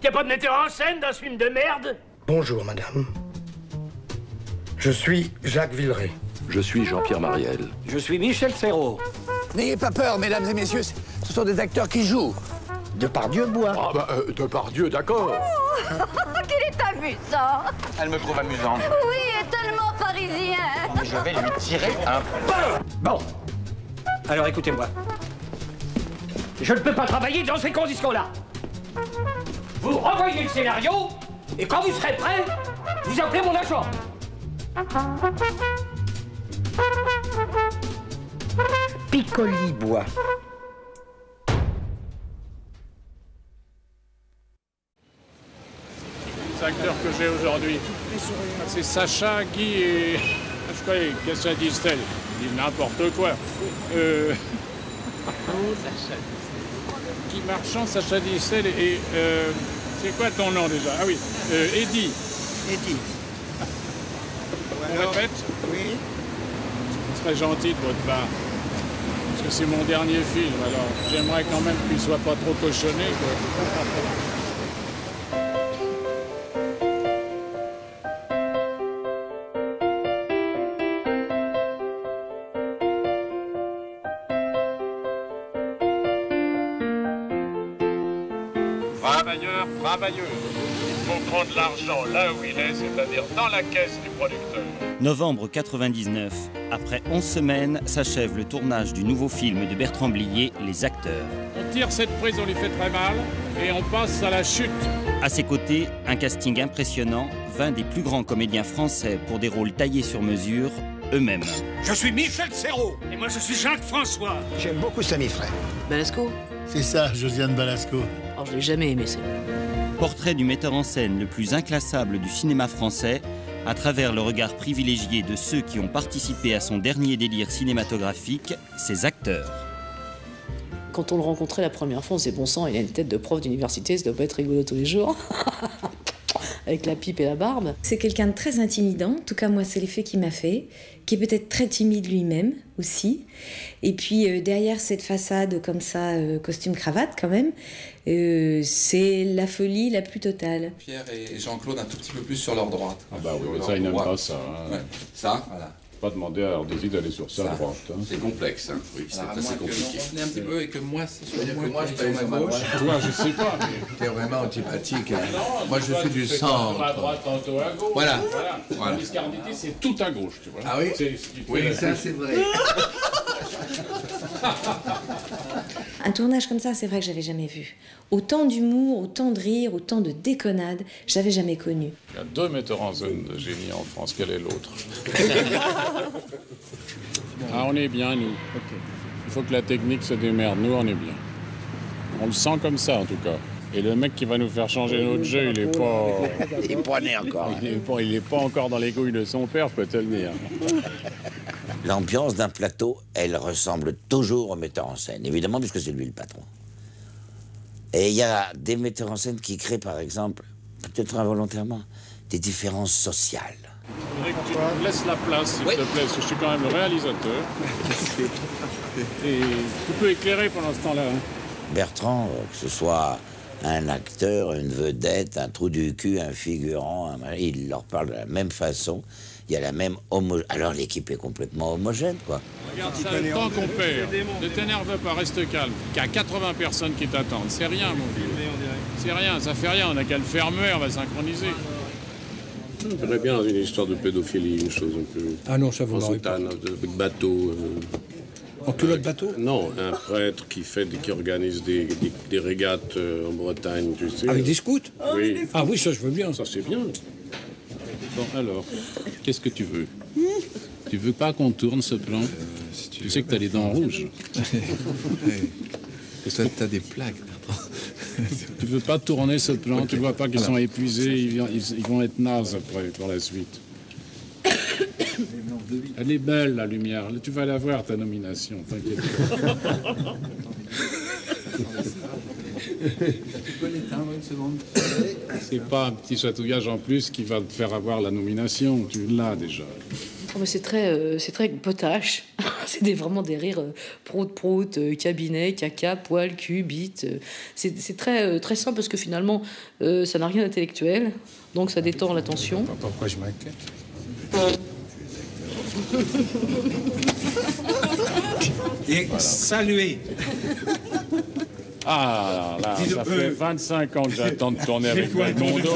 Y a pas de metteur en scène dans ce film de merde? Bonjour, madame. Je suis Jacques Villeray. Je suis Jean-Pierre Mariel. Je suis Michel Serrault. N'ayez pas peur, mesdames et messieurs, ce sont des acteurs qui jouent. Depardieu boit. Ah bah, Depardieu, d'accord. Qu'il est amusant. Elle me trouve amusante. Oui, et tellement parisien. Je vais lui tirer un peu. Bon. Alors écoutez-moi. Je ne peux pas travailler dans ces conditions-là. Vous renvoyez le scénario, et quand vous serez prêt, vous appelez mon agent. Piccoli boit. Les acteurs que j'ai aujourd'hui, c'est Sacha, Guy et... Je croyais, qu'est-ce que ça dit-elle? Ils disent n'importe quoi. Guy Marchand, Sacha Distel et... c'est quoi ton nom déjà? Ah oui, Eddie. Eddie. On répète? Oui. Ce serait gentil de votre part. Parce que c'est mon dernier film, alors j'aimerais quand même qu'il soit pas trop cochonné, quoi. Travailleurs, travailleuses, il faut prendre l'argent là où il est, c'est-à-dire dans la caisse du producteur. Novembre 99, après 11 semaines, s'achève le tournage du nouveau film de Bertrand Blier, Les Acteurs. On tire cette prise, on lui fait très mal, et on passe à la chute. À ses côtés, un casting impressionnant, 20 des plus grands comédiens français pour des rôles taillés sur mesure, eux-mêmes. Je suis Michel Serrault, et moi je suis Jacques François. J'aime beaucoup Samy Frey. Balasco? C'est ça, Josiane Balasco. Oh, je l'ai jamais aimé, celle-là. Portrait du metteur en scène le plus inclassable du cinéma français, à travers le regard privilégié de ceux qui ont participé à son dernier délire cinématographique, ses acteurs. Quand on le rencontrait la première fois, on s'est bon sang, il a une tête de prof d'université, ça doit pas être rigolo tous les jours. Avec la pipe et la barbe. C'est quelqu'un de très intimidant, en tout cas moi c'est l'effet qu'il m'a fait, qui est peut-être très timide lui-même aussi. Et puis derrière cette façade comme ça, costume-cravate quand même, c'est la folie la plus totale. Pierre et Jean-Claude un tout petit peu plus sur leur droite. Ah bah oui, ça, ils n'aiment pas ça. Hein. Ouais. Ça, voilà. Pas demander à Ardezi d'aller sur sa droite. Hein. C'est complexe, hein. Oui, c'est assez compliqué. On est un petit peu et que moi, c'est sur moi, je suis sur ma gauche. Toi, je sais pas, mais... T'es vraiment antipathique. Hein. Non, moi, je suis du centre. Tantôt à droite, tantôt à gauche. Voilà. Voilà. L'Iscardité, c'est tout à gauche, tu vois. Ah oui? Oui, ça, c'est vrai. Un tournage comme ça, c'est vrai que j'avais jamais vu. Autant d'humour, autant de rire, autant de déconnade, j'avais jamais connu. Il y a deux metteurs en scène de génie en France, quel est l'autre? Ah, on est bien, nous. Il faut que la technique se démerde, nous, on est bien. On le sent comme ça, en tout cas. Et le mec qui va nous faire changer notre jeu, il est pas... Il est pas né encore. Il est pas encore dans les couilles de son père, je peux te le dire. L'ambiance d'un plateau, elle ressemble toujours au metteur en scène, évidemment, puisque c'est lui le patron. Et il y a des metteurs en scène qui créent, par exemple, peut-être involontairement, des différences sociales. Je voudrais que tu me laisses la place, s'il te plaît, parce que je suis quand même le réalisateur. Et tu peux éclairer pendant ce temps-là. Hein. Bertrand, que ce soit un acteur, une vedette, un trou du cul, un figurant, il leur parle de la même façon. Il y a la même alors l'équipe est complètement homogène, quoi. Regarde ça, le temps qu'on perd. Ne t'énerve pas, reste calme. Il y a 80 personnes qui t'attendent. C'est rien, mon vieux. C'est rien, ça fait rien. On n'a qu'à le fermer, on va synchroniser. Je dirais bien une histoire de pédophilie, une chose un peu... Ah non, ça vous en n'aurez pas. soutane, avec bateau. En culotte bateau? Non, un prêtre qui organise des régates en Bretagne, tu sais. Avec des scouts? Oui. Ah oui, ça je veux bien. Ça c'est bien. Bon, alors, qu'est-ce que tu veux? Tu veux pas qu'on tourne ce plan? Tu sais que t'as les dents rouges. T'as des plaques. Tu veux pas tourner ce plan? Tu vois pas qu'ils sont épuisés, ils vont être nazes après, pour la suite. Elle est belle, la lumière. Tu vas la voir, ta nomination, t'inquiète pas. Tu peux l'éteindre une seconde? C'est pas un petit chatouillage en plus qui va te faire avoir la nomination. Tu l'as déjà. Oh, mais c'est très potache. C'est vraiment des rires prout, cabinet, caca, poil, cul, bite. C'est très simple parce que finalement, ça n'a rien d'intellectuel. Donc ça détend l'attention. Pourquoi je m'inquiète? Et saluer. Ah là, ça fait 25 ans que j'attends de tourner avec Belmondo.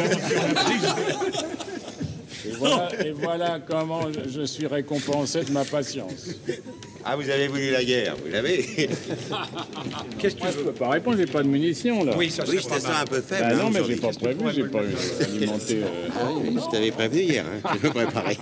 Et voilà comment je suis récompensé de ma patience. Ah, vous avez voulu la guerre, vous l'avez. Qu'est-ce que tu veux? Je peux pas répondre, j'ai pas de munitions là. Oui, ça c'est un peu faible. Bah non, hein, mais j'ai pas prévu, j'ai pas alimenté. Ah oui, je t'avais prévenu hier, hein, tu me préparais.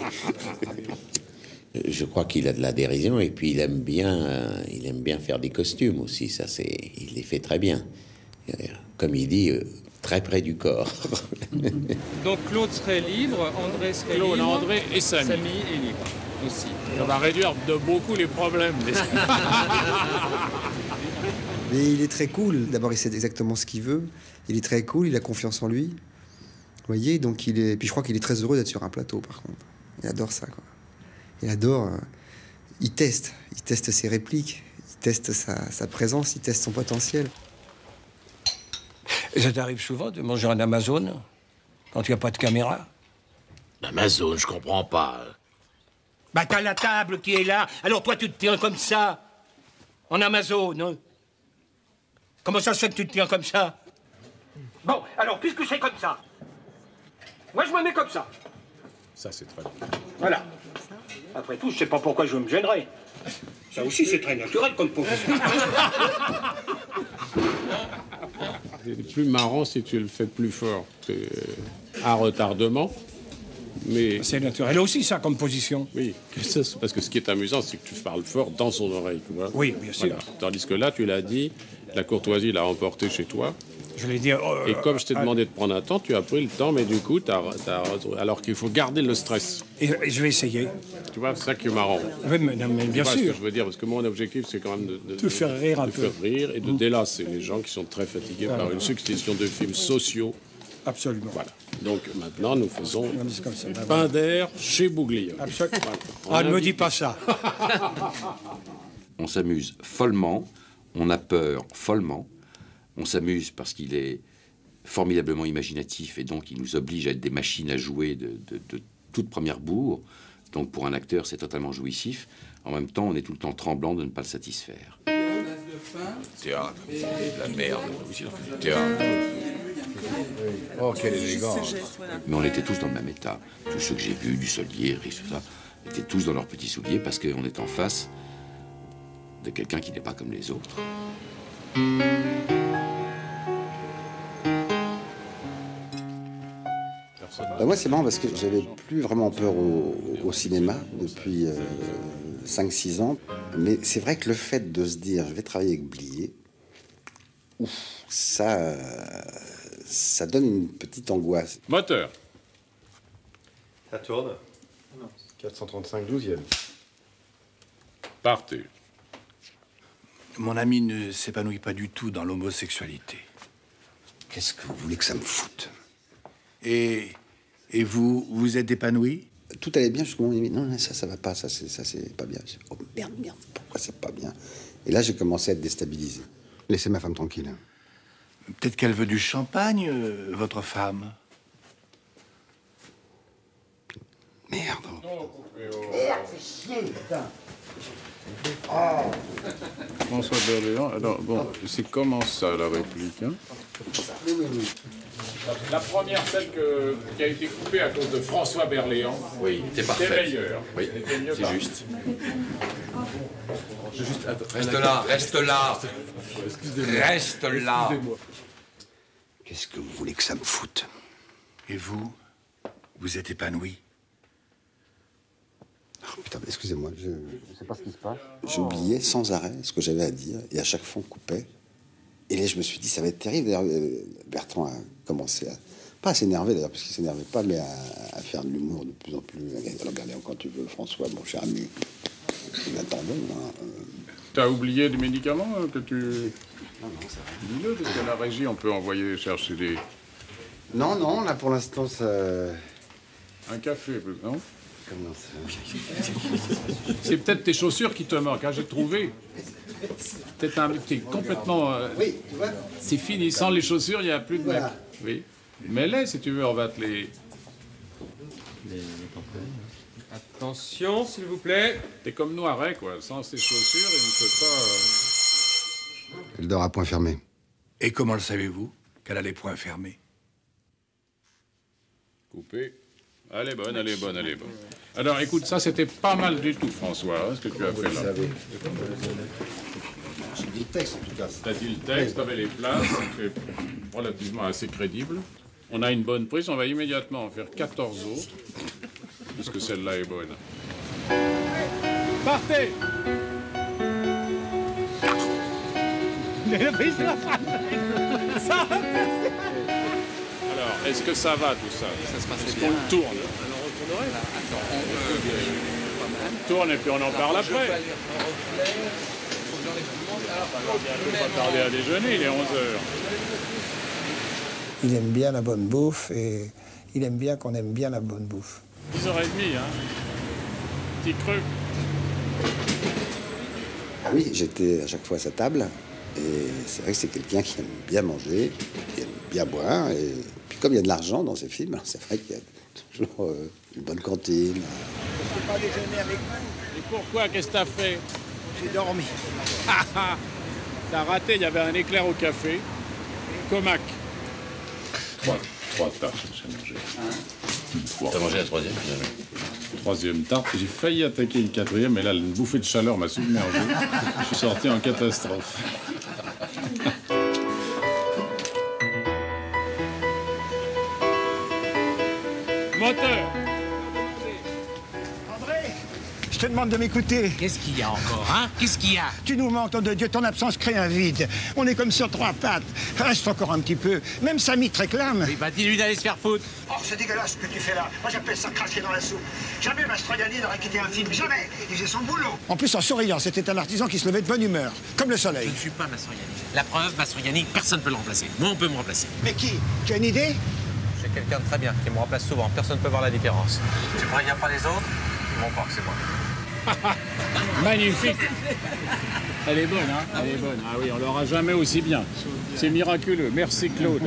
Je crois qu'il a de la dérision et puis il aime bien faire des costumes aussi. Ça, il les fait très bien. Comme il dit, très près du corps. Donc Claude serait libre, André serait libre. Claude, André et Samy. Samy est libre aussi. Ça va réduire de beaucoup les problèmes. Mais il est très cool. D'abord, il sait exactement ce qu'il veut. Il est très cool, il a confiance en lui. Vous voyez, donc Puis je crois qu'il est très heureux d'être sur un plateau, par contre. Il adore ça, quoi. Il adore. Il teste ses répliques, il teste sa présence, il teste son potentiel. Et ça t'arrive souvent de manger en Amazon quand il n'y a pas de caméra? Amazon, je comprends pas. Bah t'as la table qui est là, alors toi tu te tiens comme ça, en Amazon, hein? Comment ça se fait que tu te tiens comme ça? Bon, alors puisque c'est comme ça, moi je me mets comme ça. Ça c'est très bien. Voilà. Après tout, je sais pas pourquoi je me gênerais. Ça aussi c'est très naturel comme position. C'est plus marrant si tu le fais plus fort. C'est à retardement. Mais c'est naturel aussi, ça, comme position. Oui, parce que ce qui est amusant, c'est que tu parles fort dans son oreille, tu vois. Oui, bien sûr. Voilà. Tandis que là, tu l'as dit, la courtoisie l'a emporté chez toi. Je l'ai dit... et comme je t'ai demandé de prendre un temps, tu as pris le temps, mais du coup, alors qu'il faut garder le stress. Et je vais essayer. Tu vois, c'est ça qui est marrant. Oui, mais bien sûr. Ce que je veux dire, parce que mon objectif, c'est quand même de faire rire un peu. De faire rire et de délasser les gens qui sont très fatigués par une succession de films sociaux. Absolument. Voilà. Donc maintenant, nous faisons pain d'air chez Bouglia. Absolument. Voilà. Ne me dis pas ça. On s'amuse follement, on a peur follement, on s'amuse parce qu'il est formidablement imaginatif et donc il nous oblige à être des machines à jouer de toute première bourre. Donc pour un acteur, c'est totalement jouissif. En même temps, on est tout le temps tremblant de ne pas le satisfaire. Théâtre, la merde. Théâtre. Oh, quelle élégance. Mais on était tous dans le même état. Tous ceux que j'ai vus, du Solier, tout ça, étaient tous dans leurs petits souliers parce qu'on est en face de quelqu'un qui n'est pas comme les autres. Moi, c'est marrant parce que j'avais plus vraiment peur au cinéma depuis 5-6 ans. Mais c'est vrai que le fait de se dire, je vais travailler avec Blier, ouf, ça donne une petite angoisse. Moteur. Ça tourne. 435 12e. Partez. Mon ami ne s'épanouit pas du tout dans l'homosexualité. Qu'est-ce que vous voulez que ça me foute? Et vous êtes épanoui? Tout allait bien jusqu'au moment où il m'a dit non, ça va pas, ça c'est pas bien. Dit, oh merde, pourquoi c'est pas bien? Et là j'ai commencé à être déstabilisé. Laissez ma femme tranquille. Peut-être qu'elle veut du champagne, votre femme. Merde. Merde, c'est chier, putain. Oh. François Berléand, alors bon, c'est comment ça la réplique, hein? Oui. La première, celle qui a été coupée à cause de François Berléand. Oui, c'était parfait. C'était meilleur. Oui, c'est juste. Reste là, reste là. Reste là. Qu'est-ce que vous voulez que ça me foute? Et vous êtes épanoui? Oh, putain, excusez-moi, je sais pas ce qui se passe. J'oubliais sans arrêt ce que j'avais à dire, et à chaque fois on coupait. Et là, je me suis dit, ça va être terrible. D'ailleurs, Bertrand a commencé pas à s'énerver, d'ailleurs, parce qu'il s'énervait pas, mais à faire de l'humour de plus en plus. Alors, Berléand, quand tu veux, François, mon cher ami, nous attendons. Hein, T'as oublié des médicaments que tu... Non, ça va. Dis-le, parce qu'à la régie, on peut envoyer chercher des... Non, là, pour l'instant, ça... Un café, non? C'est peut-être tes chaussures qui te manquent, hein, j'ai trouvé. Peut-être un t'es complètement... Oui, tu vois. C'est fini, sans les chaussures, il n'y a plus de Voilà. mec. Oui. Mets-les si tu veux, on va te les... Attention, s'il vous plaît. T'es comme Noiret, quoi. Sans ses chaussures, il ne peut pas... Elle dort à point fermé. Et comment le savez-vous qu'elle a les poings fermés? Coupé. Elle est bonne, elle est bonne, elle est bonne. Alors, écoute, ça, c'était pas mal du tout, François, hein, ce que tu as fait là. J'ai dit le texte, en tout cas. T'as dit le texte, t'avais les places, c'est relativement assez crédible. On a une bonne prise, on va immédiatement en faire 14 autres, puisque celle-là est bonne. Partez! Alors, est-ce que ça va tout ça? Ça se passait Est-ce bien. qu'on le tourne? Alors on tournerait là. Attends, On tourne et puis on en parle après. On va pas tarder à déjeuner, il est 11h. Il aime bien la bonne bouffe et il aime bien qu'on aime bien la bonne bouffe. 10h30, hein? Petit creux. Ah oui, j'étais à chaque fois à sa table. Et c'est vrai que c'est quelqu'un qui aime bien manger, qui aime bien boire. Et puis comme il y a de l'argent dans ses films, c'est vrai qu'il y a toujours une bonne cantine. Je ne peux pas déjeuner avec vous. Et pourquoi? Qu'est-ce que t'as fait? J'ai dormi. T'as raté, il y avait un éclair au café. Comac. Trois tartes, j'ai mangé. T'as mangé la troisième, finalement? Troisième tarte. J'ai failli attaquer une quatrième, mais là, une bouffée de chaleur m'a submergé. Je suis sorti en catastrophe. Moteur! André, je te demande de m'écouter. Qu'est-ce qu'il y a encore, hein? Qu'est-ce qu'il y a? Tu nous manques, nom de Dieu, ton absence crée un vide. On est comme sur trois pattes. Reste encore un petit peu. Même Samy te réclame. Oui, bah dis-lui d'aller se faire foutre. Oh, c'est dégueulasse ce que tu fais là. Moi, j'appelle ça cracher dans la soupe. Jamais Mastroianni n'aurait quitté un film. Jamais. Il faisait son boulot. En plus, en souriant, c'était un artisan qui se levait de bonne humeur. Comme le soleil. Je ne suis pas Mastroianni. La preuve, Mastroianni, personne ne peut le remplacer. Moi, on peut me remplacer. Mais qui? Tu as une idée? J'ai quelqu'un de très bien qui me remplace souvent. Personne ne peut voir la différence. Tu préviens pas les autres? Ils vont croire que c'est moi. Magnifique. Elle est bonne, hein? Elle est bonne. Ah oui, on l'aura jamais aussi bien. C'est miraculeux. Merci, Claude.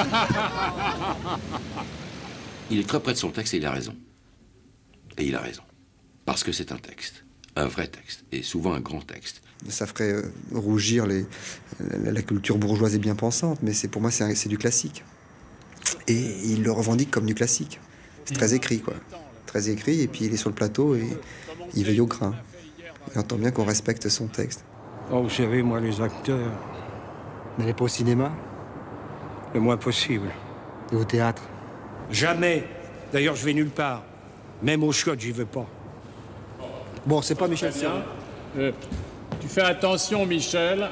Il est très près de son texte et il a raison. Et il a raison. Parce que c'est un texte. Un vrai texte. Et souvent un grand texte. Ça ferait rougir la culture bourgeoise et bien pensante, mais pour moi, c'est du classique. Et il le revendique comme du classique. C'est très écrit, quoi. Très écrit, et puis il est sur le plateau et il veille au grain. Il entend bien qu'on respecte son texte. Oh, vous savez, moi, les acteurs, n'allez pas au cinéma? Le moins possible. Et au théâtre? Jamais. D'ailleurs, je vais nulle part. Même au chiottes, j'y vais pas. Bon, c'est pas Michel Serrault. Tu fais attention, Michel,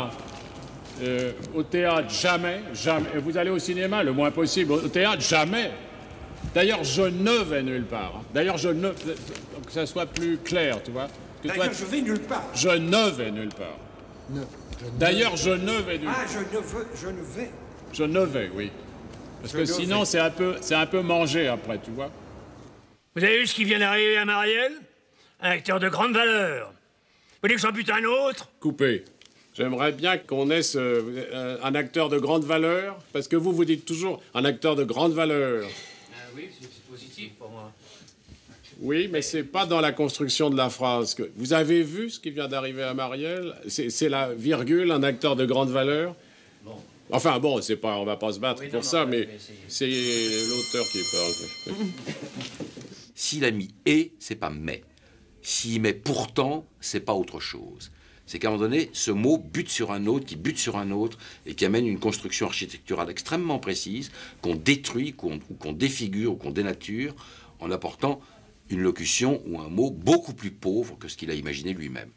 au théâtre, jamais, jamais. Vous allez au cinéma, le moins possible. Au théâtre, jamais. D'ailleurs, je ne vais nulle part. Hein. D'ailleurs, je ne... Que ça soit plus clair, tu vois. D'ailleurs, je vais nulle part. Je ne vais nulle part. D'ailleurs, je ne vais nulle part. Ah, je ne vais. Je ne vais, oui. Parce que sinon, c'est un peu mangé après, tu vois. Vous avez vu ce qui vient d'arriver à Marielle? Un acteur de grande valeur. Vous voulez que j'en bute un autre? Coupé. J'aimerais bien qu'on ait un acteur de grande valeur, parce que vous dites toujours un acteur de grande valeur. Oui, c'est positif pour moi. Oui, mais c'est pas dans la construction de la phrase. Vous avez vu ce qui vient d'arriver à Marielle? C'est la virgule, un acteur de grande valeur. Bon. Enfin bon, c'est pas, on va pas se battre pour ça, mais c'est l'auteur qui parle. S'il a mis « et », c'est pas « mais ». S'il met « pourtant », c'est pas autre chose. C'est qu'à un moment donné, ce mot bute sur un autre, qui bute sur un autre, et qui amène une construction architecturale extrêmement précise, qu'on détruit, qu'on défigure, ou qu'on dénature, en apportant une locution ou un mot beaucoup plus pauvre que ce qu'il a imaginé lui-même.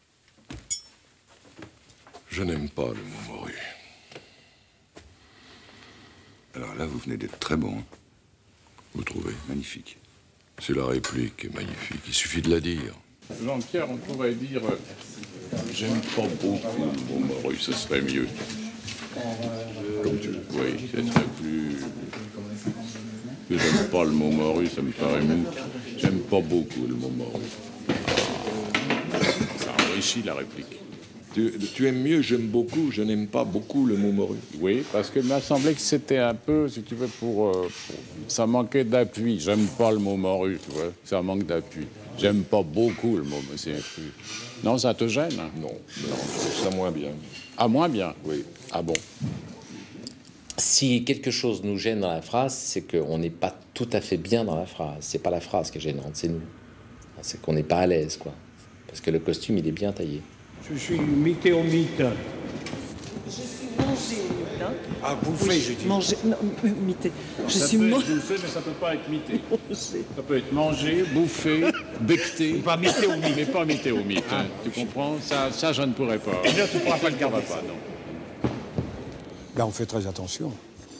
Je n'aime pas le mot morue. Alors là, vous venez d'être très bon. Vous trouvez? Magnifique. C'est la réplique est magnifique. Il suffit de la dire. Jean-Pierre, on pourrait dire j'aime pas beaucoup le mot morue, ce serait mieux. Comme tu le vois, ce serait plus. J'aime pas le mot morue, ça me paraît mou. J'aime pas beaucoup le mot morue. Ça enrichit la réplique. Tu aimes mieux j'aime beaucoup, je n'aime pas beaucoup le mot morue. Oui, parce qu'il m'a semblé que c'était un peu, si tu veux, ça manquait d'appui. J'aime pas le mot morue, tu vois, ça manque d'appui. J'aime pas beaucoup le mot, mais c'est inclus. Non, ça te gêne? Non, je trouve ça moins bien. Ah, moins bien? Oui. Ah bon? Si quelque chose nous gêne dans la phrase, c'est qu'on n'est pas tout à fait bien dans la phrase. C'est pas la phrase qui est gênante, c'est nous. C'est qu'on n'est pas à l'aise, quoi. Parce que le costume, il est bien taillé. Je suis mythéomite. Je suis mangéomite. Hein. Ah, bouffé, je dis. Manger, non, mité. Je Ça suis peut être bouffé, mais ça peut pas être mité. Ça peut être mangé, bouffé, becté. Pas mythéomite. Mais pas mythéomite. Hein. Tu comprends? Ça, je ne pourrais pas. Eh bien, tu pourras pas le garder. Pas, non. Ben, on fait très attention.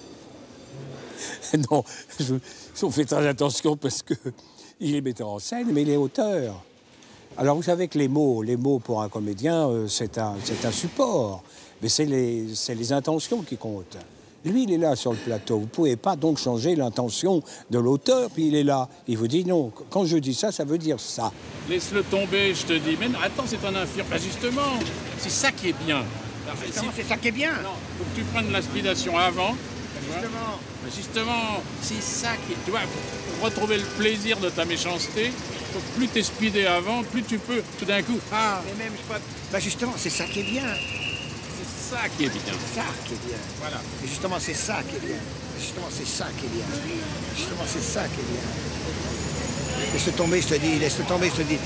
Non, on fait très attention parce que il est metteur en scène, mais il est auteur. Alors vous savez que les mots pour un comédien, c'est un support, mais c'est les intentions qui comptent. Lui, il est là sur le plateau. Vous ne pouvez pas donc changer l'intention de l'auteur, puis il est là. Il vous dit non, quand je dis ça, ça veut dire ça. Laisse-le tomber, je te dis. Mais non, attends, c'est un infirme. Ben justement, c'est ça qui est bien. C'est ça qui est bien. Non, faut que tu prennes l'aspiration avant. Justement. Justement, c'est ça qui est... Tu vois, pour retrouver le plaisir de ta méchanceté, faut que plus t'es speedé avant, plus tu peux, tout d'un coup... Ah, mais même, bah justement, c'est ça qui est bien. C'est ça qui est bien. C'est ça qui est bien. Voilà. Et justement, c'est ça qui est bien. Justement, c'est ça qui est bien. Justement, c'est ça qui est bien. Laisse-le tomber, je te dis. Laisse-le tomber, je te dis.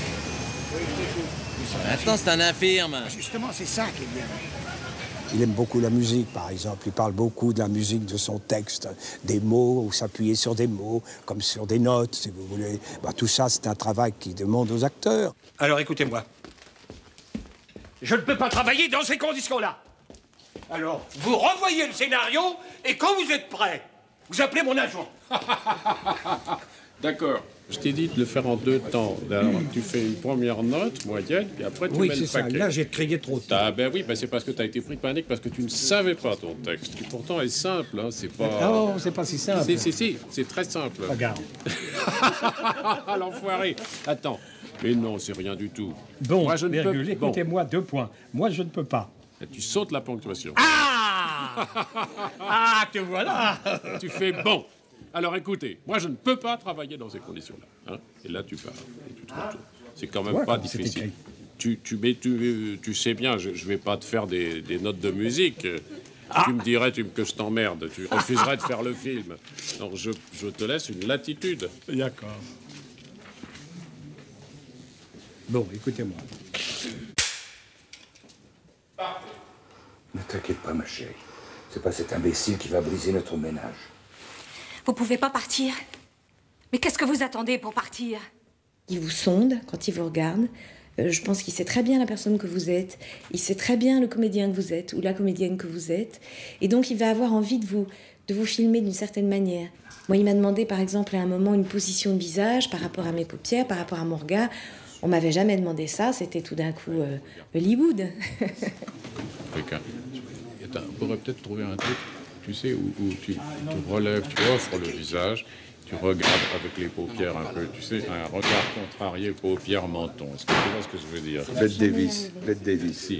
Maintenant, c'est un infirme. Justement, c'est ça qui est bien. Il aime beaucoup la musique, par exemple. Il parle beaucoup de la musique, de son texte, des mots, ou s'appuyer sur des mots, comme sur des notes, si vous voulez. Bah, tout ça, c'est un travail qui demande aux acteurs. Alors, écoutez-moi. Je ne peux pas travailler dans ces conditions-là. Alors, vous renvoyez le scénario, et quand vous êtes prêt, vous appelez mon agent. D'accord. Je t'ai dit de le faire en 2 temps. Alors, tu fais une première note moyenne, puis après tu mets le paquet. Là, j'ai crié trop tôt. Ah ben oui, ben c'est parce que tu as été pris de panique, parce que tu ne savais pas ton texte, qui pourtant est simple, hein, c'est pas... Non, c'est pas si simple. Si, c'est très simple. Regarde. L'enfoiré. Attends. Mais non, c'est rien du tout. Bon, moi, je ne virgule, peux... écoutez-moi, 2 points. Moi, je ne peux pas. Tu sautes la ponctuation. Ah ah, te voilà. Tu fais bon. Alors écoutez, moi je ne peux pas travailler dans ces conditions-là. Hein, et là tu parles. C'est quand même pas difficile. Tu sais bien, je ne vais pas te faire des notes de musique. Tu me dirais que je t'emmerde. Tu refuserais de faire le film. Donc je te laisse une latitude. D'accord. Bon, écoutez-moi. Ne t'inquiète pas, ma chérie. C'est pas cet imbécile qui va briser notre ménage. Vous pouvez pas partir? Mais qu'est-ce que vous attendez pour partir? Il vous sonde quand il vous regarde. Je pense qu'il sait très bien la personne que vous êtes. Il sait très bien le comédien que vous êtes ou la comédienne que vous êtes. Et donc, il va avoir envie de vous filmer d'une certaine manière. Moi, il m'a demandé, par exemple, à un moment, une position de visage par rapport à mes paupières, par rapport à mon regard. On m'avait jamais demandé ça. C'était tout d'un coup Hollywood. On pourrait peut-être trouver un truc, tu sais, où tu relèves, tu offres le visage, tu regardes avec les paupières un peu, tu sais, un regard contrarié, paupières, menton. Est-ce que tu vois ce que je veux dire? Bette Davis. Bette Davis. Si.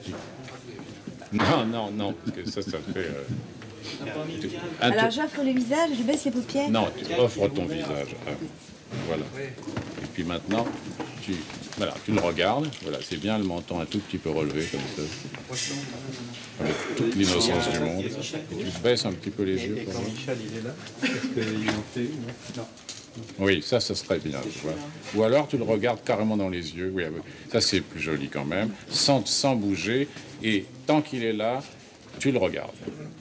Non, parce que ça fait... Alors j'offre le visage, je baisse les paupières. Non, tu offres ton visage. Voilà. Et puis maintenant, tu le regardes. Voilà, c'est bien le menton un tout petit peu relevé comme ça. Avec toute l'innocence du monde. Et tu baisses un petit peu les yeux. Quand Michel il est là, est-ce qu'il en fait? Non. Oui, ça serait bien. Tu vois. Ou alors tu le regardes carrément dans les yeux. Oui, ça c'est plus joli quand même. Sans bouger. Et tant qu'il est là, tu le regardes.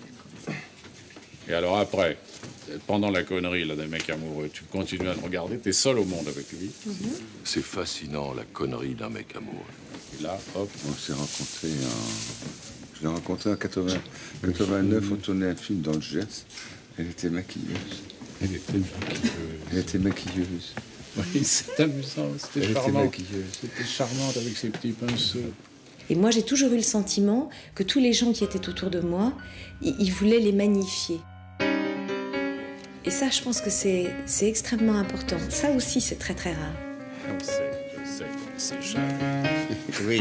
Et alors après, pendant la connerie là, des mecs amoureux, tu continues à le regarder, t'es seul au monde avec lui. C'est fascinant, la connerie d'un mec amoureux. Et là, hop. On s'est rencontrés je l'ai rencontré en 89, on tournait un film dans le Gers. Elle était maquilleuse. Elle était maquilleuse. Oui, c'est amusant, c'était charmant. C'était charmante avec ses petits pinceaux. Et moi, j'ai toujours eu le sentiment que tous les gens qui étaient autour de moi, ils voulaient les magnifier. Et ça, je pense que c'est extrêmement important. Ça aussi, c'est très très rare. Je sais, c'est cher. Oui.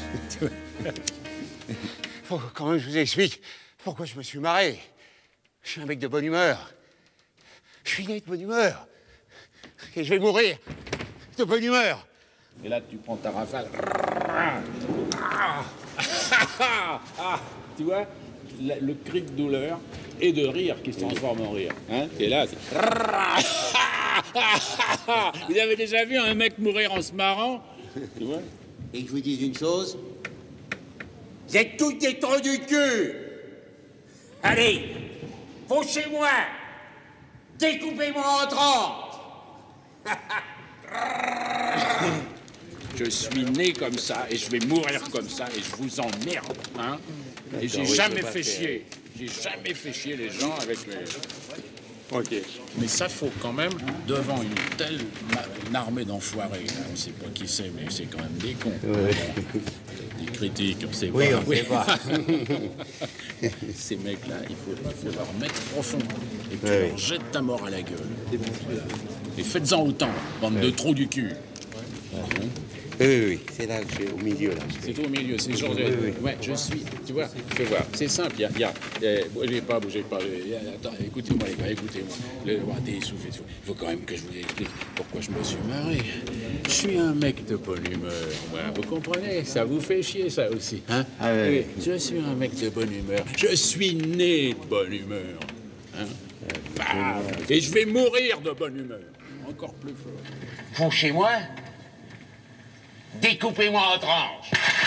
Faut quand même que je vous explique pourquoi je me suis marré. Je suis un mec de bonne humeur. Je suis né de bonne humeur. Et je vais mourir de bonne humeur. Et là, tu prends ta rafale. Tu vois, le cri de douleur et de rire qui se transforme en rire. Hein? Et là, c'est... Vous avez déjà vu un mec mourir en se marrant? Tu vois? Et que je vous dise une chose, vous êtes tous des trous du cul. Allez, fauchez-moi, découpez-moi en 30. Je suis né comme ça et je vais mourir comme ça et je vous emmerde, hein? Et j'ai jamais fait chier. J'ai jamais fait chier les gens avec les... Ok. Mais ça faut quand même, devant une armée d'enfoirés, on sait pas qui c'est, mais c'est quand même des cons. Ouais. Des critiques, on sait pas. Oui, on sait pas. Ces mecs-là, il faut leur mettre profond et que tu leur jettes ta mort à la gueule. Voilà. Et faites-en autant, bande de trous du cul. Oui, c'est là que je suis au milieu. Là. C'est tout au milieu, c'est genre... Ouais, je suis... Tu vois, fais voir, c'est simple, bougez pas. Attends, écoutez-moi les gars, écoutez-moi. T'es essoufflé. Il faut quand même que je vous explique pourquoi je me suis marré. Je suis un mec de bonne humeur, moi, vous comprenez? Ça vous fait chier, ça aussi, hein? Ah ouais. Oui, je suis un mec de bonne humeur. Je suis né de bonne humeur. Hein? Et je vais mourir de bonne humeur. Encore plus fort. Fauchez-moi, découpez-moi en tranches.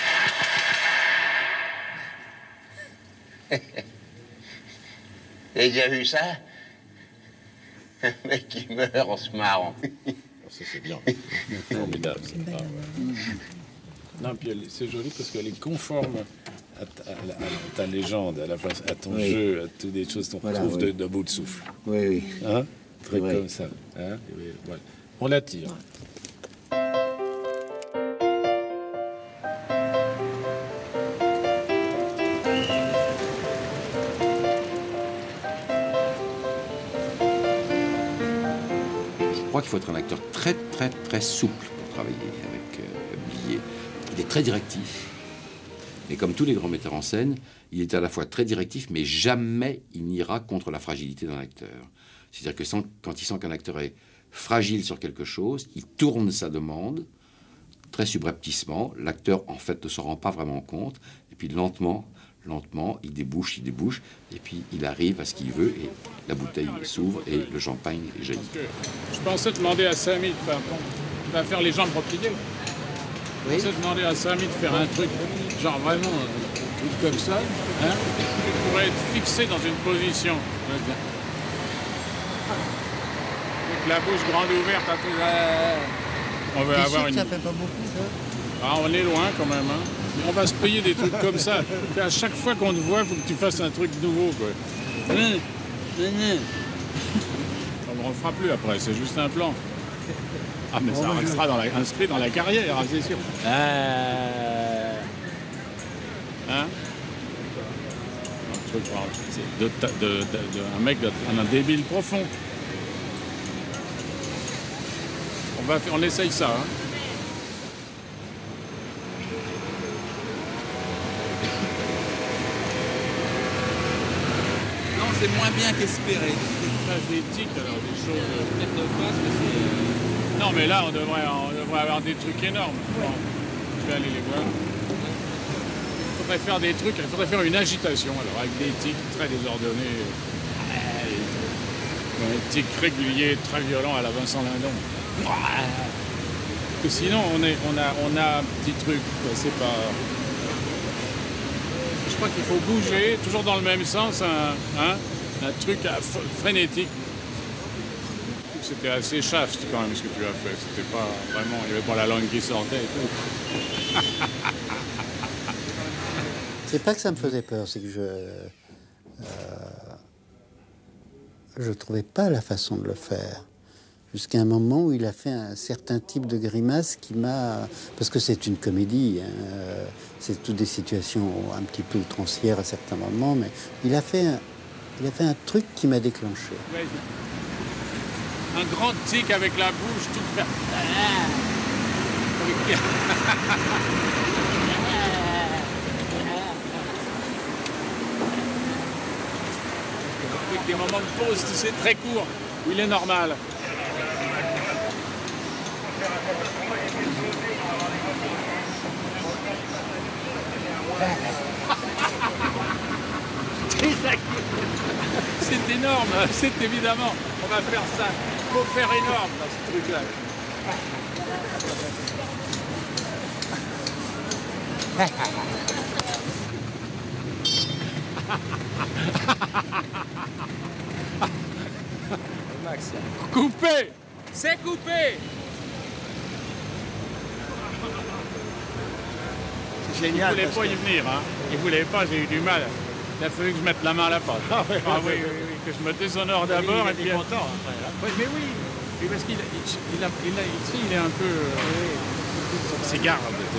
T'as déjà vu ça? Un mec qui meurt en se marrant. Ça, c'est bien. Formidable. Ça. Non, puis c'est joli parce qu'elle est conforme à ta légende, à ton jeu, à toutes les choses qu'on trouve de bout de souffle. Oui. Hein? Très comme ça. Hein? Ouais. On la tire. Je crois qu'il faut être un acteur très souple pour travailler avec Blier. Il est très directif. Et comme tous les grands metteurs en scène, il est à la fois très directif, mais jamais il n'ira contre la fragilité d'un acteur. C'est-à-dire que quand il sent qu'un acteur est fragile sur quelque chose, il tourne sa demande très subrepticement. L'acteur, en fait, ne s'en rend pas vraiment compte. Et puis lentement, il débouche, et puis il arrive à ce qu'il veut, et la bouteille s'ouvre, et le champagne jaillit. Je pensais demander à Samy de faire les jambes repliées. Je pensais demander à Samy de faire un truc, genre vraiment un truc comme ça, hein, qui pourrait être fixé dans une position. Avec la bouche grande ouverte, un peu... On veut avoir une... Ça fait pas beaucoup, ça? Ah, on est loin quand même, hein. On va se payer des trucs comme ça. À chaque fois qu'on te voit, il faut que tu fasses un truc nouveau, quoi. On ne le refera plus après, c'est juste un plan. Ah, mais ça restera inscrit dans la carrière, c'est sûr. Hein? Un truc, c'est un mec, un débile profond. On essaye ça, hein. C'est moins bien qu'espéré. Des tics, alors des choses peut-être de face, mais c'est... Non, mais là, on devrait avoir des trucs énormes. Bon, je vais aller les voir. Il faudrait faire des trucs, il faudrait faire une agitation, alors, avec des tics très désordonnés. Des tics réguliers, très violents à la Vincent Lindon. Parce que sinon, on a un petit truc, c'est pas... Je crois qu'il faut bouger, toujours dans le même sens, un truc frénétique. C'était assez chaste quand même ce que tu as fait. C'était pas vraiment, il n'y avait pas la langue qui sortait et tout. C'est pas que ça me faisait peur, c'est que je trouvais pas la façon de le faire. Jusqu'à un moment où il a fait un certain type de grimace qui m'a... Parce que c'est une comédie, hein, c'est toutes des situations un petit peu outrancières à certains moments, mais il a fait un truc qui m'a déclenché. un grand tic avec la bouche toute faire. Avec des moments de pause, tu sais, très courts, où il est normal. C'est énorme, c'est évidemment. On va faire ça. Il faut faire énorme dans ce truc-là. Coupé! C'est coupé! C'est génial. Il ne voulait pas y venir, hein. Il ne voulait pas, j'ai eu du mal. Il a fallu que je mette la main à la pâte. Ah oui, que je me déshonore d'abord et puis... content après. Oui, mais oui, parce qu'il est un peu... C'est garde.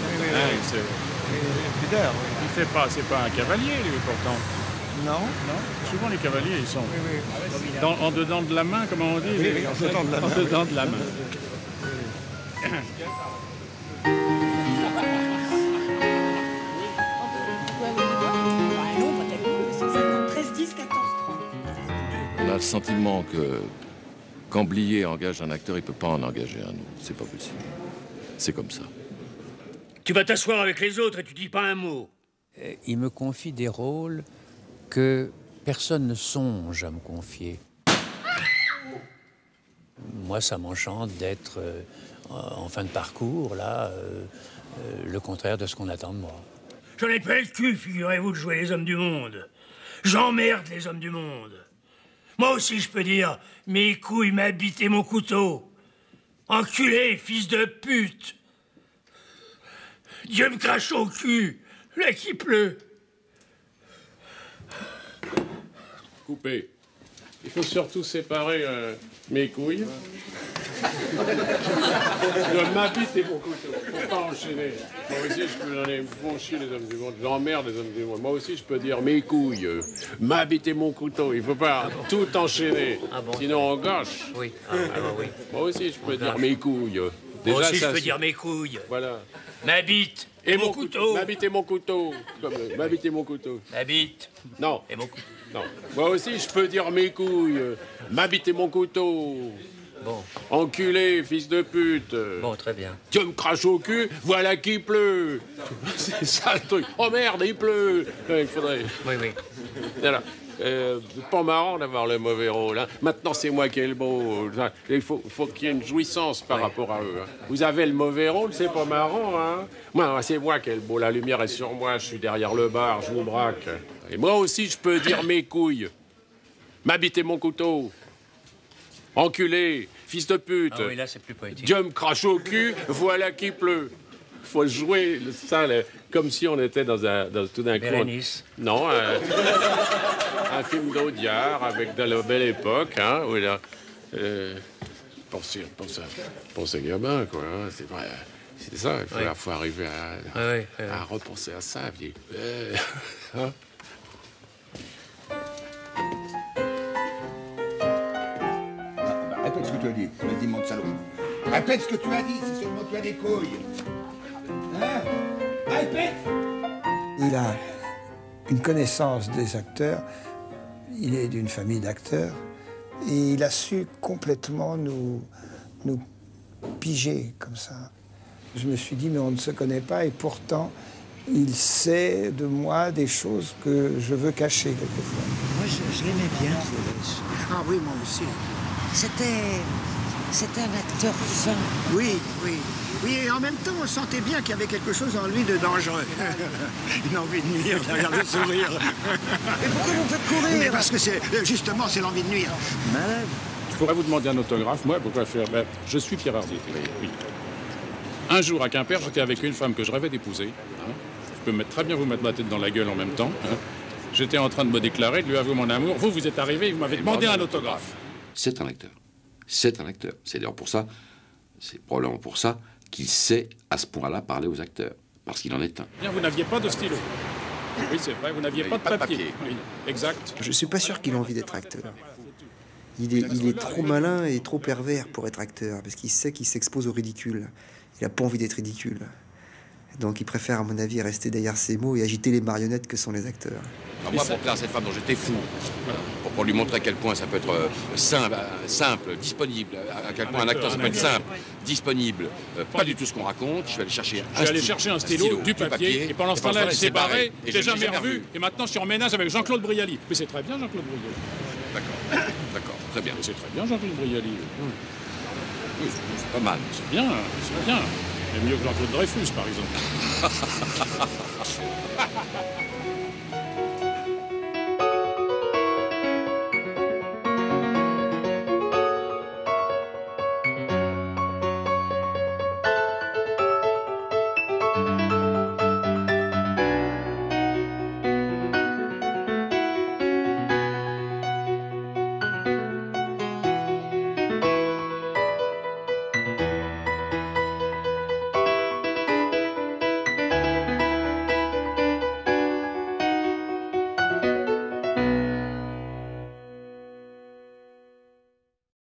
Pudeur, oui. Il fait pas, c'est pas un cavalier, lui, pourtant. Non. Souvent, les cavaliers, ils sont en dedans de la main, comment on dit? Oui, en dedans de la main. En dedans de la main. On a le sentiment que quand Blier engage un acteur, il ne peut pas en engager un autre. C'est pas possible. C'est comme ça. Tu vas t'asseoir avec les autres et tu dis pas un mot. Il me confie des rôles que personne ne songe à me confier. Moi, ça m'enchante d'être en fin de parcours, là, le contraire de ce qu'on attend de moi. J'en ai pas le cul, figurez-vous, de jouer les hommes du monde. J'emmerde les hommes du monde. Moi aussi, je peux dire, mes couilles m'habitent et mon couteau. Enculé, fils de pute. Dieu me crache au cul, là qui pleut. Coupé. Il faut surtout séparer mes couilles. Je dois m'habiter mon couteau. Faut pas enchaîner. Moi aussi, je peux donner. Ils font chier les hommes du monde. J'emmerde les hommes du monde. Moi aussi, je peux dire mes couilles. M'habiter mon couteau. Il faut pas tout enchaîner. Sinon, on gâche. Oui. Oui. Moi aussi, je peux dire mes couilles. Moi aussi, je peux dire mes couilles. Voilà. Ma bite et mon couteau. M'habiter mon couteau. M'habiter mon couteau. Ma bite. Non. Et mon couteau. Non. Moi aussi, je peux dire mes couilles. M'habiter mon couteau. Bon. Enculé, fils de pute. Bon, très bien. Dieu me crache au cul, voilà qu'il pleut. C'est ça le truc. Oh merde, il pleut. Il faudrait... Oui. Voilà. C'est pas marrant d'avoir le mauvais rôle. Hein. Maintenant, c'est moi qui ai le beau. Il faut qu'il y ait une jouissance par rapport à eux. Hein. Vous avez le mauvais rôle, c'est pas marrant. Hein. Moi, c'est moi qui ai le beau. La lumière est sur moi, je suis derrière le bar, je vous braque. Et moi aussi, je peux dire mes couilles. M'habiter mon couteau. Enculé, fils de pute. Ah oui, là, c'est plus poétique. Dieu me crache au cul, voilà qu'il pleut. Faut jouer ça comme si on était dans tout d'un coup. Bérénice. Non, un film d'Audiard avec de la belle époque, hein, où là, pour ces gamins, quoi. Hein, c'est vrai. C'est ça, il faut arriver à repenser à ça. Puis, hein. Répète ce que tu as dit. Tu m'as dit, mon salaud. Répète ce que tu as dit, si seulement tu as des couilles. Hein? Répète! Il a une connaissance des acteurs. Il est d'une famille d'acteurs. Et il a su complètement nous piger comme ça. Je me suis dit, mais on ne se connaît pas. Et pourtant, il sait de moi des choses que je veux cacher quelquefois. Moi, je l'aimais bien, Félix. Ah oui, moi aussi. C'était un acteur fin. Oui. Oui, et en même temps, on sentait bien qu'il y avait quelque chose en lui de dangereux. Une envie de nuire derrière le sourire. Mais pourquoi vous faites courir? Mais parce que c'est l'envie de nuire. Malade. Je pourrais vous demander un autographe. Moi, pourquoi faire? Je suis Pierre Hardy. Oui. Un jour, à Quimper, j'étais avec une femme que je rêvais d'épouser. Hein. Je peux très bien vous mettre ma tête dans la gueule en même temps. Hein. J'étais en train de me déclarer, de lui avouer mon amour. Vous êtes arrivé et vous m'avez demandé un autographe. C'est un acteur. C'est un acteur. C'est d'ailleurs pour ça, c'est probablement pour ça qu'il sait à ce point-là parler aux acteurs. Parce qu'il en est un. Bien, vous n'aviez pas de stylo. Oui, c'est vrai, vous n'aviez pas de papier. Oui, exact. Je ne suis pas sûr qu'il ait envie d'être acteur. Il est trop malin et trop pervers pour être acteur, parce qu'il sait qu'il s'expose au ridicule. Il n'a pas envie d'être ridicule. Donc il préfère, à mon avis, rester derrière ses mots et agiter les marionnettes que sont les acteurs. Alors moi, pour plaire à cette femme dont j'étais fou, pour lui montrer à quel point ça peut être simple, disponible, à quel point un acteur ça peut être simple, disponible, pas du tout ce qu'on raconte, je vais aller chercher un stylo, du papier, et pendant ce temps-là, elle s'est barrée, je l'ai jamais revu, et maintenant je suis en ménage avec Jean-Claude Brialy. Mais c'est très bien, Jean-Claude Brialy. D'accord, très bien. C'est très bien, Jean-Claude Brialy. Oui, c'est pas mal. C'est bien, c'est bien. Mais mieux que Jean-Claude Dreyfus, par exemple.